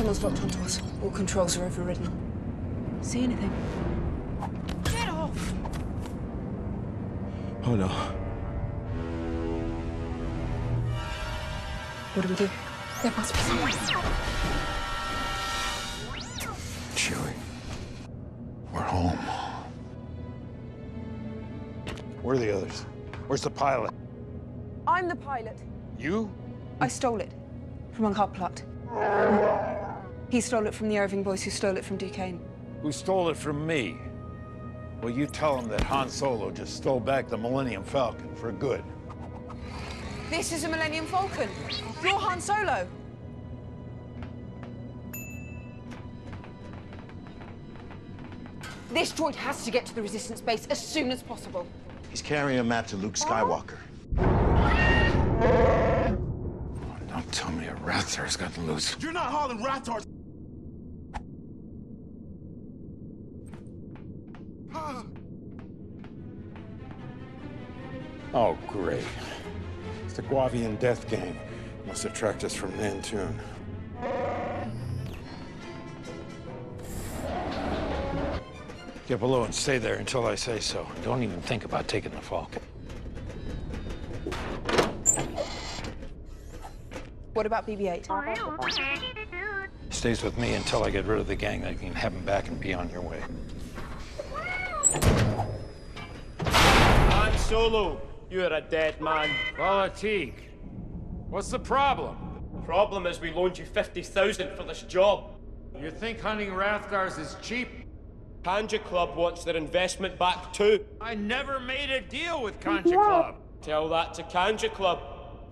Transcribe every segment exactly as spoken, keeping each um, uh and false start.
Tunnel's locked onto us. All controls are overridden. See anything? Get off! Oh no. What do we do? There must be someone. Chewie. We're home. Where are the others? Where's the pilot? I'm the pilot. You? I stole it from Uncaplat. He stole it from the Irving boys who stole it from Duquesne. Who stole it from me? Well, you tell him that Han Solo just stole back the Millennium Falcon for good. This is a Millennium Falcon. You're Han Solo. This droid has to get to the Resistance base as soon as possible. He's carrying a map to Luke Skywalker. Oh, don't tell me a Rathor's gotten loose. You're not hauling Rathor. Oh, great. It's the Guavian Death Gang. Must have tracked us from Nantoon. Get below and stay there until I say so. Don't even think about taking the Falcon. What about B B eight? Stays with me until I get rid of the gang. Then you can have him back and be on your way. Han Solo, you're a dead man. Valatique, what's the problem? Problem is we loaned you fifty thousand for this job. You think hunting Rathgars is cheap? Kanja Club wants their investment back too. I never made a deal with Kanja Club. Tell that to Kanja Club.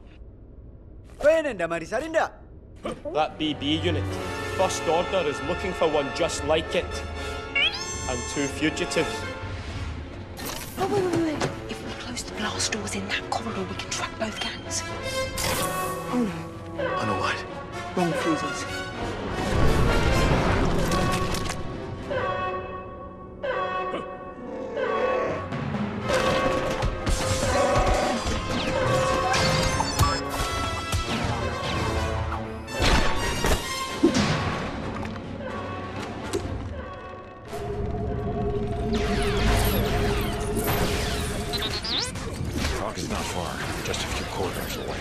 That B B unit, First Order is looking for one just like it. And two fugitives. Oh, wait, wait, wait. If we close the blast doors in that corridor, we can track both gangs. Oh, no. I know what. Wrong fuses. Falcon's not far, just a few corridors away.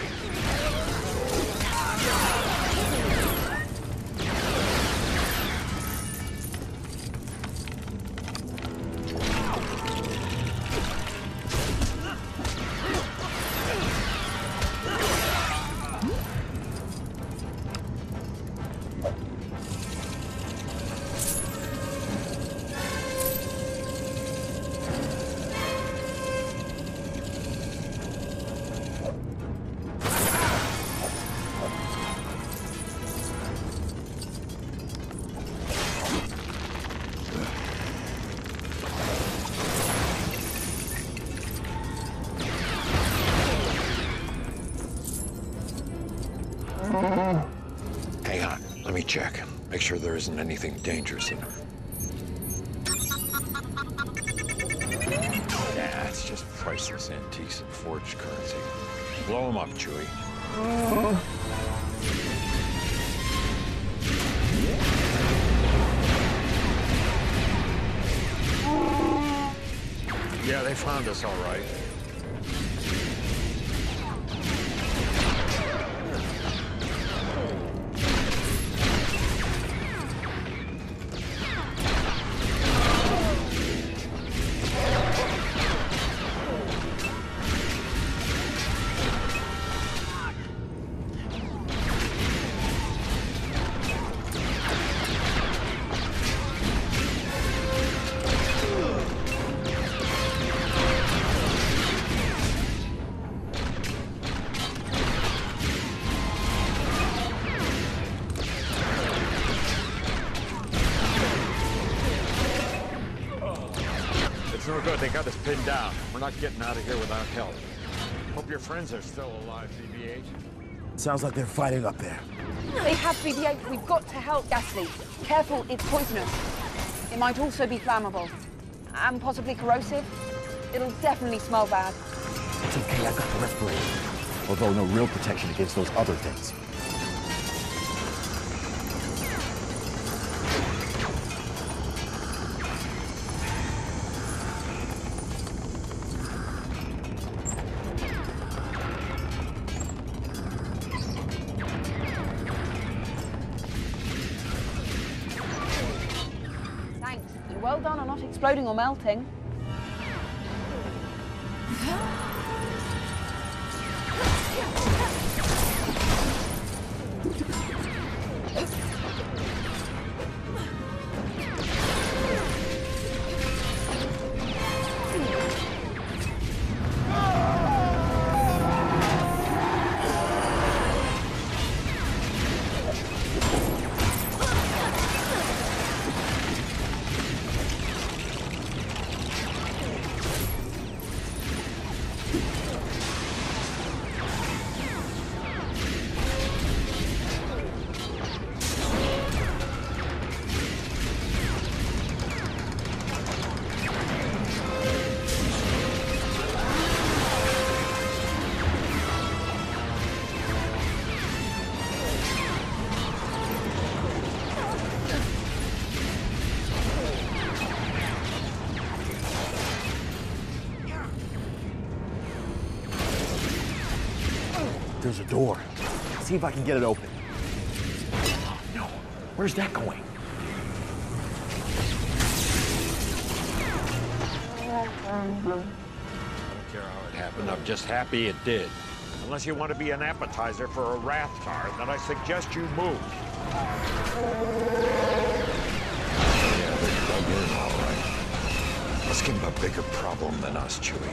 Hang on, let me check. Make sure there isn't anything dangerous in her. Nah, it's just priceless antiques and forged currency. Blow them up, Chewie. Yeah, they found us all right. It's no good. They got us pinned down. We're not getting out of here without help. Hope your friends are still alive, B B eight. Sounds like they're fighting up there. They have B B eight. We've got to help. Gasly, careful, it's poisonous. It might also be flammable. And possibly corrosive. It'll definitely smell bad. It's okay, I've got the respirator. Although no real protection against those other things. exploding or melting. There's a door. See if I can get it open. Oh, no. Where's that going? I don't care how it happened. I'm just happy it did. Unless you want to be an appetizer for a Rathtar, then I suggest you move. Yeah, they're dug in, all right. Let's give them a bigger problem than us, Chewie.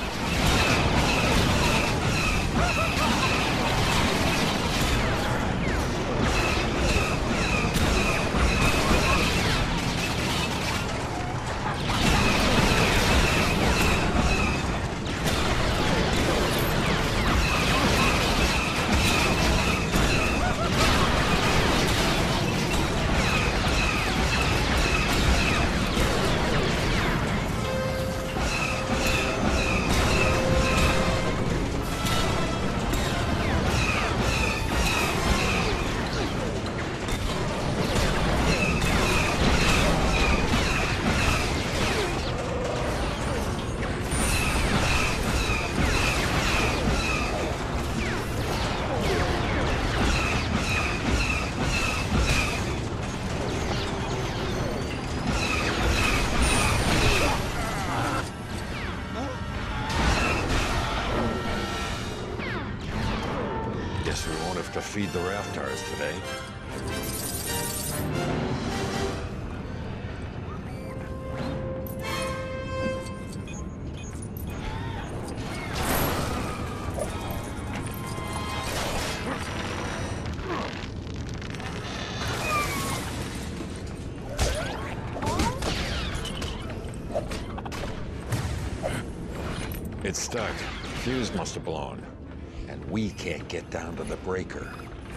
Guess we won't have to feed the Raftars today. It's stuck. Fuse must have blown. And we can't get down to the breaker.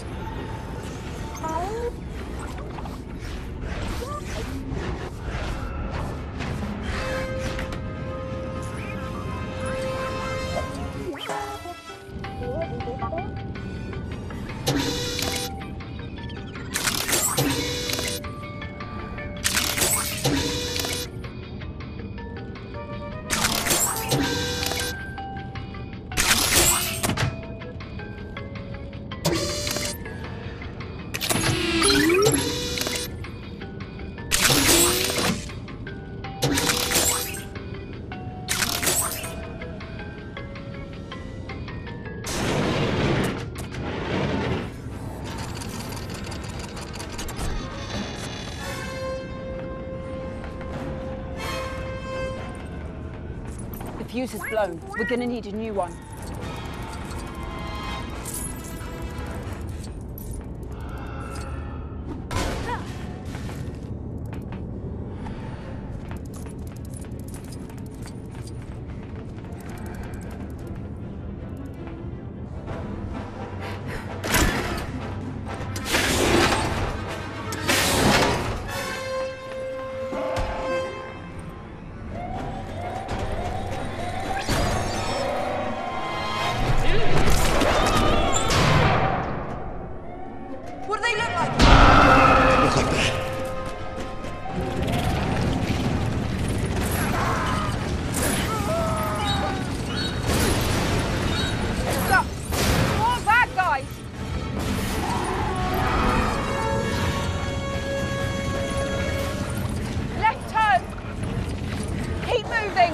The fuse is blown. We're gonna need a new one. moving!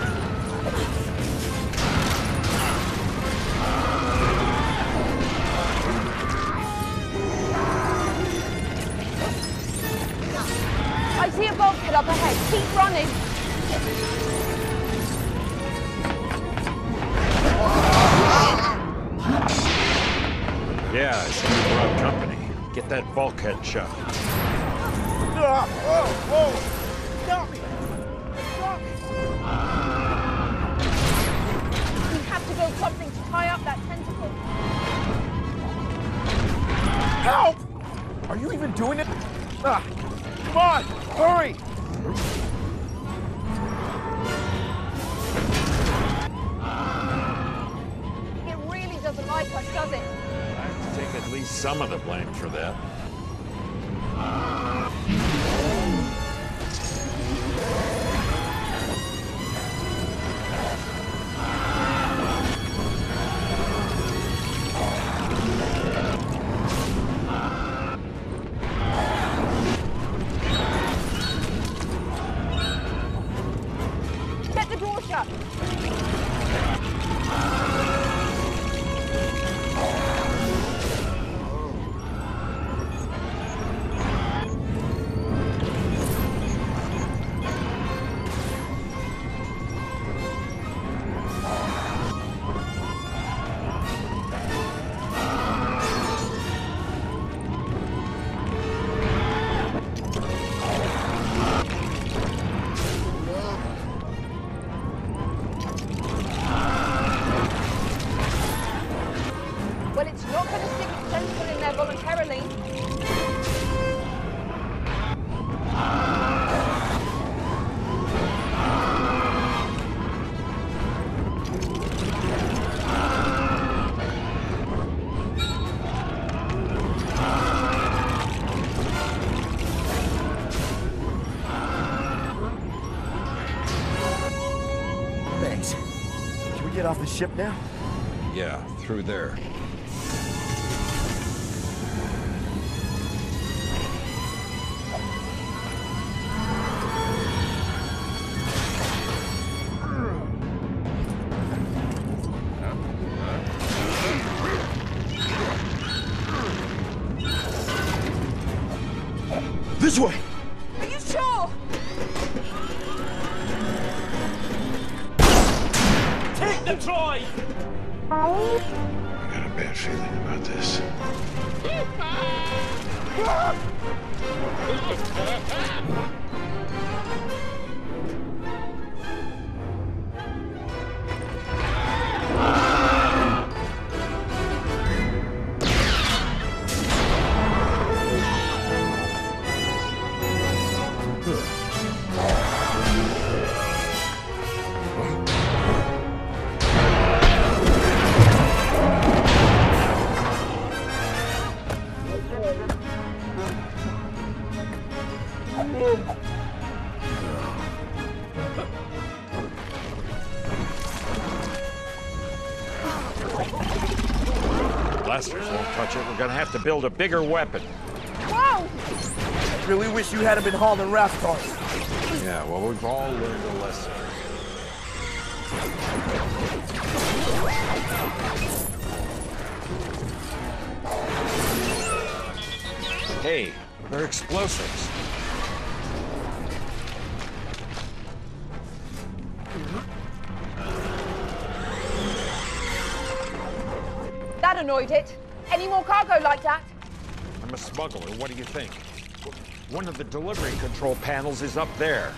I see a bulkhead up ahead. Keep running! Yeah, I see you brought company. Get that bulkhead shut. Ah, whoa, whoa! Stop me! Stop me! We have to build something to tie up that tentacle. Help! Are you even doing it? Ah, come on, hurry! It really doesn't like us, does it? I have to take at least some of the blame for that. Get the door shut! Well, it's not going to stick its tentacle in there voluntarily. Thanks. Can we get off the ship now? Yeah, through there. This way! Are you sure? Take the Troy! I got a bad feeling about this. Blasters won't touch it. We're gonna have to build a bigger weapon. Whoa! Really wish you hadn't been hauling raft cars. Yeah, well, we've all learned a lesson. Hey, they're explosives. That annoyed it. Any more cargo like that? I'm a smuggler. What do you think? One of the delivery control panels is up there.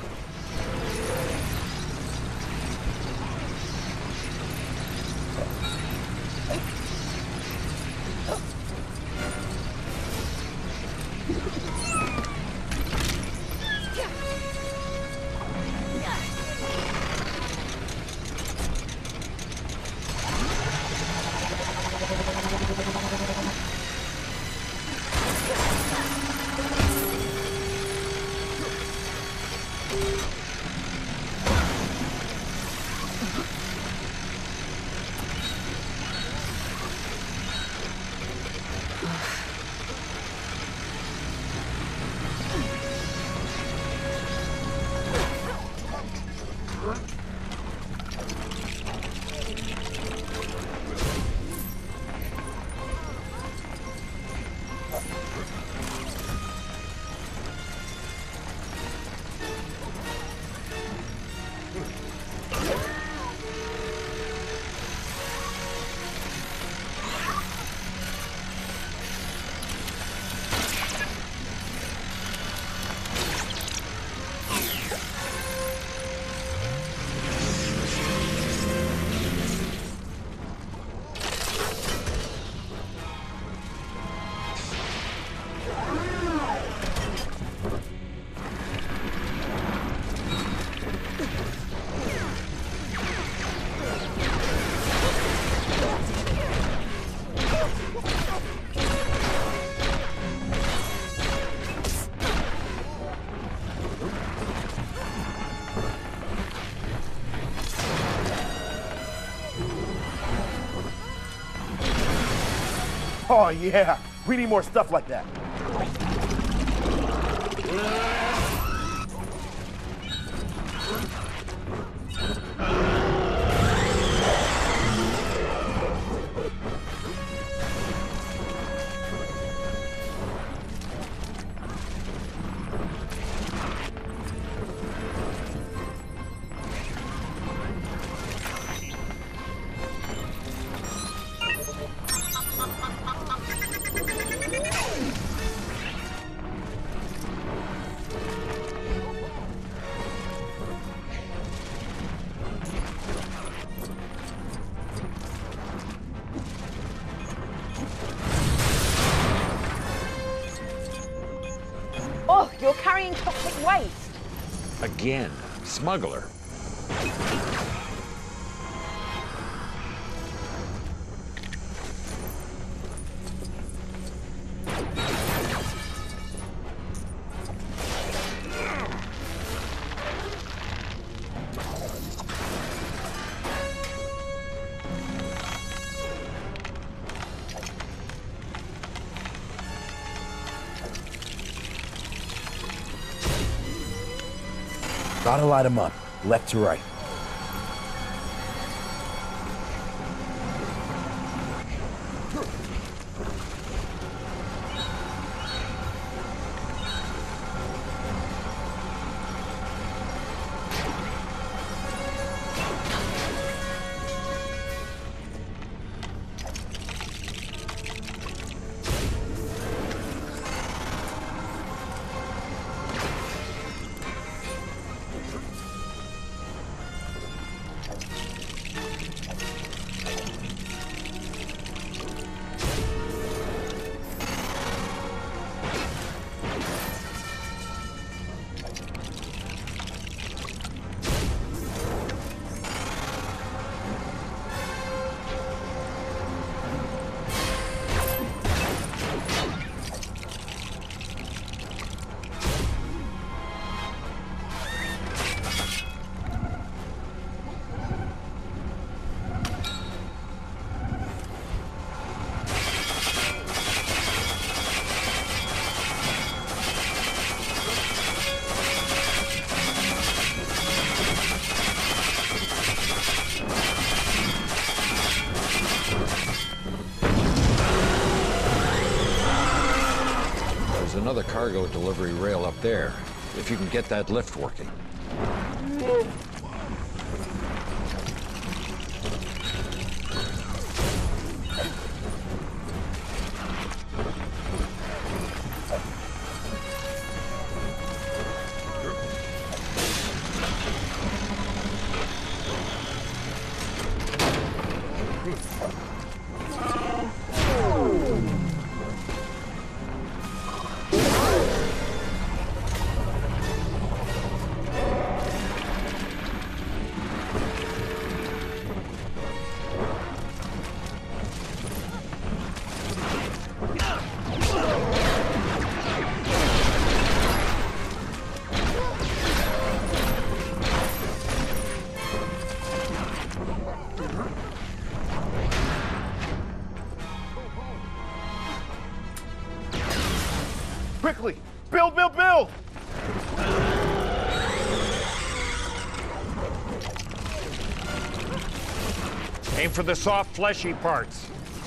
Oh, yeah. We need more stuff like that. Oh, you're carrying toxic waste. Again, smuggler. Gotta light them up, left to right. There's another cargo delivery rail up there, if you can get that lift working. Quickly! Build, build, build! Aim for the soft, fleshy parts.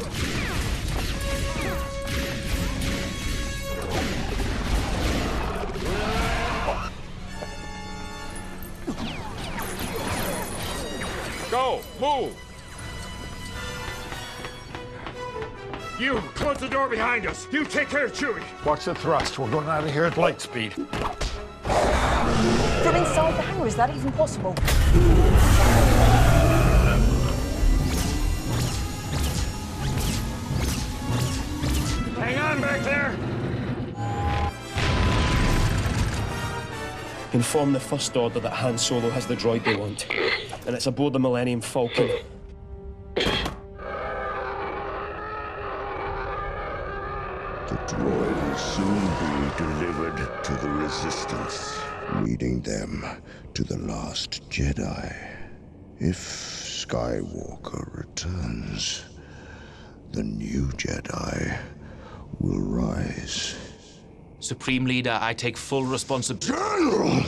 Go! Move! You, close the door behind us. You take care of Chewie. Watch the thrust. We're going out of here at light speed. From inside the hangar, is that even possible? Hang on back there. Inform the First Order that Han Solo has the droid they want, and it's aboard the Millennium Falcon. The droid will soon be delivered to the Resistance, leading them to the last Jedi. If Skywalker returns, The new Jedi will rise. Supreme Leader, I take full responsibility. General!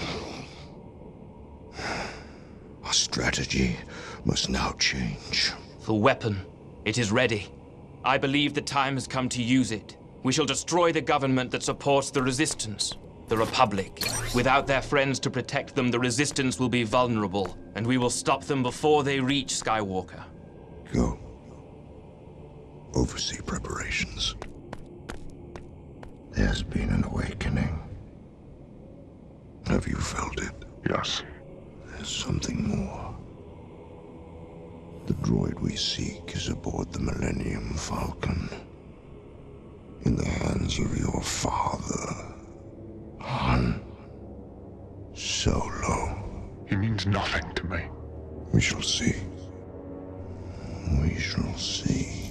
Our strategy must now change. The weapon, it is ready. I believe the time has come to use it. We shall destroy the government that supports the Resistance, the Republic. Without their friends to protect them, the Resistance will be vulnerable, and we will stop them before they reach Skywalker. Go. Oversee preparations. There's been an awakening. Have you felt it? Yes. There's something more. The droid we seek is aboard the Millennium Falcon. In the hands of your father, Han Solo. He means nothing to me. We shall see. We shall see.